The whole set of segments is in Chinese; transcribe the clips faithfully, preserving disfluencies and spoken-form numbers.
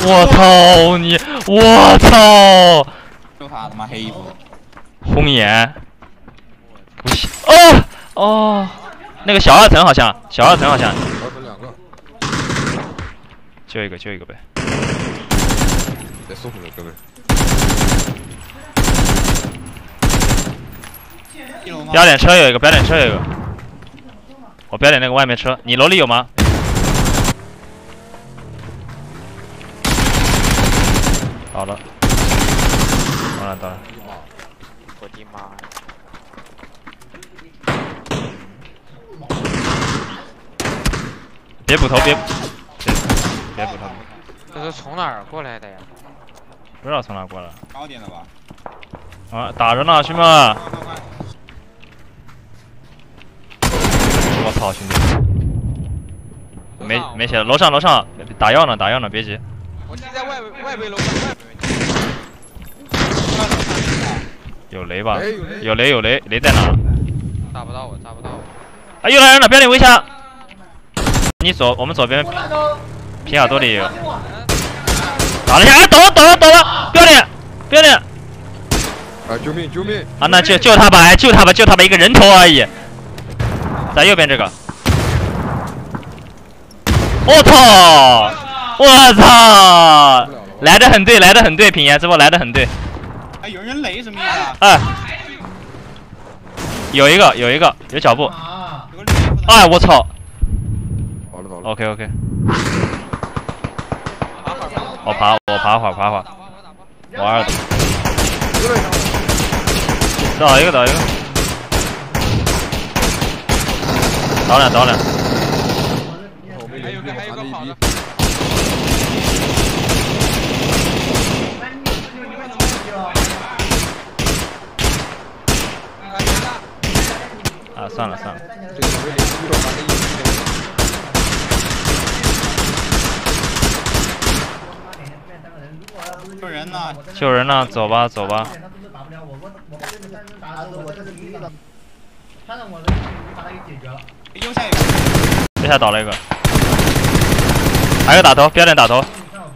我操你！我操！ 就他他妈黑衣服， 红眼。不行。哦哦，那个小二层好像，小二层好像。 二层两个。 就一个，就一个呗。 再送回来，哥们。 标点车有一个，标点车有一个。我标点那个外面车，你楼里有吗？好了，到了到了。 我的妈！ 别补头，别别别补头。 这是从哪儿过来的呀？ 不知道从哪过来。 高点的吧？ 啊，打着呢，兄弟们！我操，兄弟！没没血了，楼上楼上打药呢，打药呢，别急。 我记在外外围楼上。 有雷吧？有雷有雷，雷在哪？ 打不到我，打不到我。 啊，又来人了，标点围墙。你左，我们左边皮卡多里有。打了一下，啊，倒了倒了倒了，标点标点。 啊！救命救命！ 啊，那就救他吧，哎，救他吧，救他吧，一个人头而已。在右边这个。我操！我操！来的很对，来的很对，品言这波来的很对。 哎，有人雷什么意思啊？ 哎，有一个，有一个，有脚步。哎，我操！ 好了好了。 OK OK。我爬，我爬会儿，爬会儿。我二的。倒一个，倒一个。倒两，倒两。 还有个，还有个跑的。 啊，算了算了。 救人呢！ 救人呢，走吧走吧。 右下有个。 这下倒了一个。还有打头，标点打头。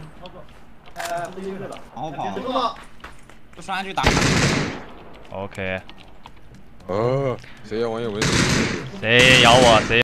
往后跑。不上去打。 OK。 哦，谁要网友文？ 谁咬我谁？